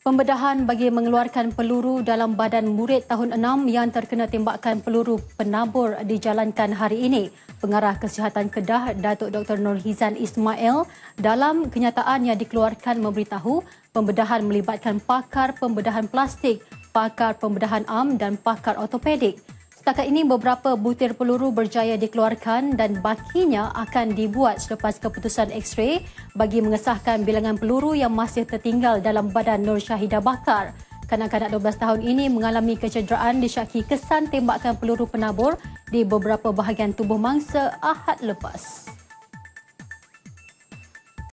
Pembedahan bagi mengeluarkan peluru dalam badan murid tahun 6 yang terkena tembakan peluru penabur dijalankan hari ini. Pengarah Kesihatan Kedah, Datuk Dr. Nurhizan Ismail, dalam kenyataan yang dikeluarkan memberitahu pembedahan melibatkan pakar pembedahan plastik, pakar pembedahan am dan pakar ortopedik. Setakat ini beberapa butir peluru berjaya dikeluarkan dan bakinya akan dibuat selepas keputusan X-ray bagi mengesahkan bilangan peluru yang masih tertinggal dalam badan Nur Syahidah Bakar. Kanak-kanak 12 tahun ini mengalami kecederaan disyaki kesan tembakan peluru penabur di beberapa bahagian tubuh mangsa Ahad lepas.